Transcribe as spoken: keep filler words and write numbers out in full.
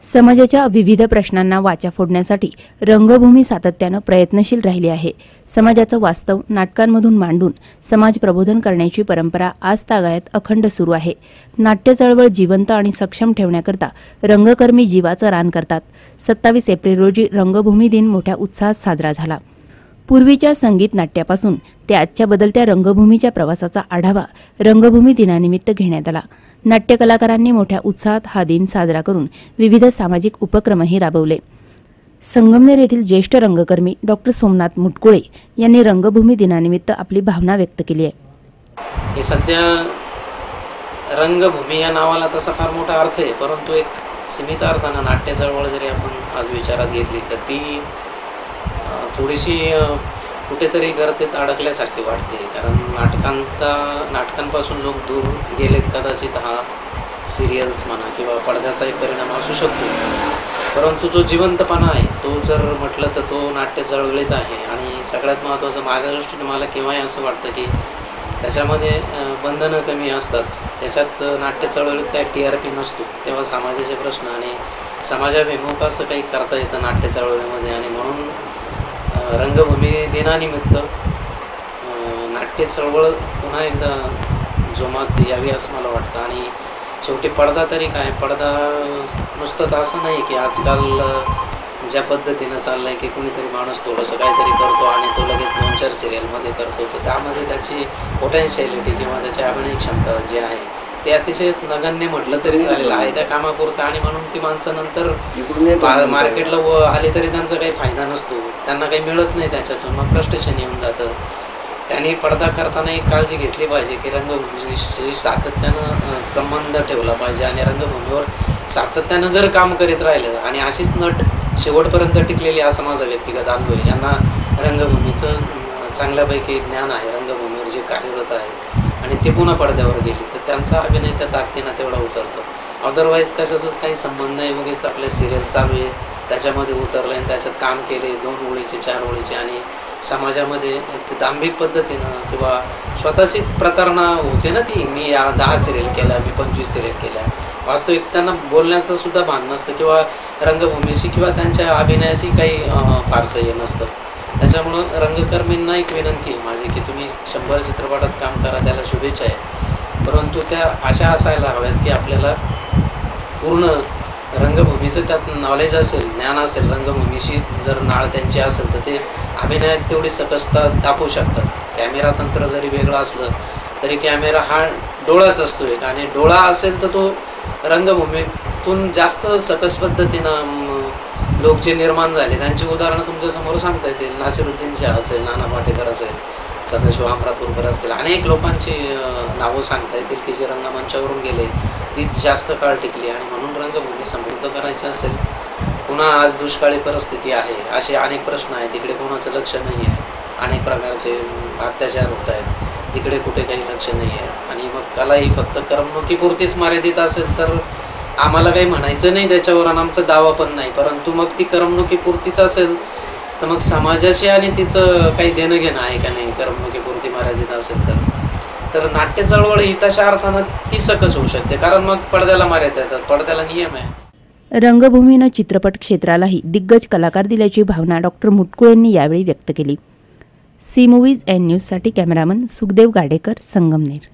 समाजाच्या विविध प्रश्नांना वाचा फोडण्यासाठी रंगभूमी सातत्यानं प्रयत्नशील राहिली आहे। समाजाचं वास्तव नाटकांमधून मांडून समाज प्रबोधन करण्याची परंपरा आजतागायत अखंड सुरू आहे। नाट्य चळवळ जिवंत आणि सक्षम ठेवण्याकरता रंगकर्मी जीवाचं रान करतात। सत्तावीस एप्रिल रोजी रंगभूमी दिन मोठ्या उत्साहात साजरा झाला। पूर्वीच्या संगीत नाट्यापासून ते आजच्या बदलत्या रंगभूमीच्या प्रवासाचा आढावा रंगभूमी दिनानिमित्त घेण्यात आला। नाट्य कलाकारांनी मोठ्या उत्साहात हा दिन साजरा करून विविध सामाजिक उपक्रमही राबवले। संगमनेर येथील ज्येष्ठ रंगकर्मी डॉक्टर सोमनाथ मुटकुळे यांनी रंगभूमी दिनानिमित्त आपली भावना व्यक्त केली आहे। हे सध्या रंगभूमी या नावाला तसा फार मोठा अर्थ आहे, परंतु एक सीमित अर्थानं नाट्य चळवळ जरी आपण आज विचारात घेतली तर ती थोडीशी कुठेतरी गर्तेत अडकल्यासारखी वाटते। कारण नाटकांचा नाटकांपासून लोक दूर गेलेत। कदाचित हा सिरियल्स म्हणा किंवा पडद्याचा एक परिणाम असू शकतो, परंतु जो जिवंतपणा आहे तो जर म्हटलं तर तो नाट्य चळवळीत आहे। आणि सगळ्यात महत्त्वाचं माझ्या दृष्टीने मला केव्हाही असं वाटतं की त्याच्यामध्ये बंधनं कमी असतात। त्याच्यात नाट्य चळवळीत काही टी आर पी नसतो, तेव्हा समाजाचे प्रश्न आणि समाजाभिमुख असं काही करता येतं नाट्य चळवळीमध्ये। आणि म्हणून रंगभूमी दिनानिमित्त नाट्य चळवळ पुन्हा एकदा जोमात यावी असं मला वाटतं। आणि शेवटी पडदा तरी काय, पडदा नुसतंच असं नाही की आजकाल ज्या पद्धतीनं चाललं आहे की कुणीतरी माणूस थोडंसं काहीतरी करतो आणि तो लगेच दोन चार सिरियलमध्ये करतो, तर त्यामध्ये त्याची पोटेन्शियलिटी किंवा त्याची अभिनय क्षमता जी आहे ते अतिशय नगण्य म्हटलं तरी चालेल आहे त्या कामापुरतं। आणि म्हणून ती माणसं नंतर मार्केटला व आली तरी त्यांचा काही फायदा नसतो, त्यांना काही मिळत नाही त्याच्यातून, मग फ्रस्ट्रेशन येऊन जातं। त्यांनी पडदा करताना एक काळजी घेतली पाहिजे की रंगभूमीशी सातत्यानं संबंध ठेवला पाहिजे आणि रंगभूमीवर सातत्यानं जर काम करीत राहिलं आणि अशीच नट शेवटपर्यंत टिकलेली असा माझा व्यक्तिगत अनुभव आहे। ज्यांना रंगभूमीचं चांगल्यापैकी ज्ञान आहे, रंगभूमीवर जे कार्यरत आहे आणि ते पुन्हा पडद्यावर गेली तर त्यांचा अभिनय त्या ताकदीनं तेवढा उतरतो। अदरवाईज कशाचाच काही संबंध नाही, उगीच आपले सिरियल चालू आहे त्याच्यामध्ये उतरलं आणि त्याच्यात काम केले दोन ओळीचे चार ओळीचे आणि समाजामध्ये दांभिक पद्धतीनं किंवा स्वतःचीच प्रतारणा होते ना ती, मी या दहा सिरियल केल्या, मी पंचवीस सिरियल केल्या। वास्तविक त्यांना बोलण्याचं सुद्धा भान नसतं किंवा रंगभूमीशी किंवा त्यांच्या अभिनयाशी काही फारसं हे नसतं। त्याच्यामुळं रंगकर्मींना एक विनंती आहे माझी की तुम्ही शंभर चित्रपटात काम करा, त्याला शुभेच्छा आहे, परंतु त्या अशा असायला हव्यात की आपल्याला पूर्ण रंगभूमीचं त्यात नॉलेज असेल, ज्ञान असेल, रंगभूमीशी जर नाळ त्यांची असेल तर ते अभिनयात तेवढी सकसता दाखवू शकतात। कॅमेरा तंत्र जरी वेगळं असलं तरी कॅमेरा हा डोळाच असतो एक, आणि डोळा असेल तर तो रंगभूमीतून जास्त सकस पद्धतीनं लोक जे निर्माण झाले त्यांची उदाहरणं तुमच्यासमोर सांगता येतील। नासिरुद्दीन शाह असेल, नाना पाटेकर असेल, सदाशिव अमरापूरकर असतील, अनेक लोकांची नावं सांगता येतील की जे रंगमंचावरून गेले तीच जास्त काळ टिकली। आणि म्हणून रंगभूमी समृद्ध करायची असेल, पुन्हा आज दुष्काळी परिस्थिती आहे, असे अनेक प्रश्न आहेत, तिकडे कोणाचं लक्ष नाही आहे, अनेक प्रकारचे अत्याचार होत आहेत, तिकडे कुठे काही लक्ष नाही आहे। आणि मग कला ही फक्त करमणुकीपुरतीच मर्यादित असेल तर आम्हाला काही म्हणायचं नाही त्याच्यावर आणि आमचा दावा पण नाही, परंतु मग ती करमणुकीपुरतीच असेल तर मग समाजाशी आणि तिचं काही देणं घेणं आहे का नाही करमणुकीपुरती मर्यादित असेल तर तर नाट्य चळवळ ही तशा अर्थानं ती सकस होऊ शकते, कारण मग पडद्याला मर्यादा येतात, पडद्याला नियम आहे। रंगभूमीनं चित्रपट क्षेत्रालाही दिग्गज कलाकार दिल्याची भावना डॉक्टर मुटकुळेंनी यावेळी व्यक्त केली। सी मूव्हीज एन न्यूजसाठी कॅमेरामन सुखदेव गाडेकर, संगमनेर।